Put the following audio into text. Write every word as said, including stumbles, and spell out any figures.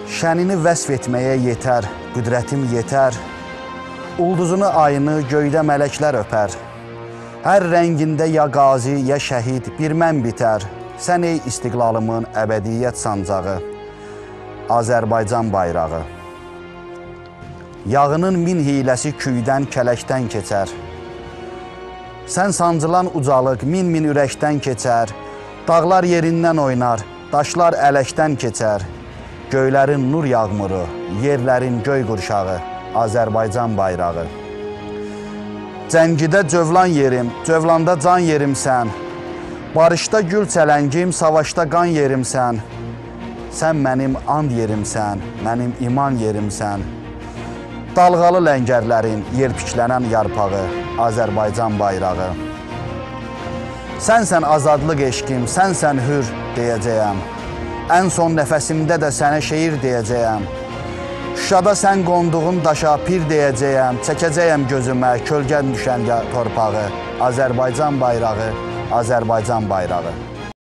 Şənini vəsf etməyə yetər, qüdrətim yetər. Ulduzunu, ayını göydə mələklər öpər. Hər rəngində ya qazi, ya şəhid bir mən bitər. Sən ey istiqlalımın əbədiyyət sancağı, Azərbaycan bayrağı. Yağının min hiyləsi kүйdən, kələkdən keçər. Sən sancılan ucalıq min-min ürəkdən keçər. Dağlar yerindən oynar, daşlar ələkdən keçər. Göylərin nur yağmuru, yerlərin göy qurşağı, Azərbaycan bayrağı. Cəngidə cövlan yerim, cövlanda can yerimsən. Barışda gül çələngim, savaşda qan yerimsən. Sən mənim and yerimsən, mənim iman yerimsən. Dalğalı ləngərlərin yelpiklənən yarpağı, Azərbaycan bayrağı. Sənsən azadlıq eşqim, sənsən hür deyəcəyəm. Ən son nəfəsimdə də sənə şeir deyəcəyəm. Şuşada sən qonduğun daşa pir deyəcəyəm. Çəkəcəyəm gözümə kölgən düşən torpağı, Azərbaycan bayrağı, Azərbaycan bayrağı.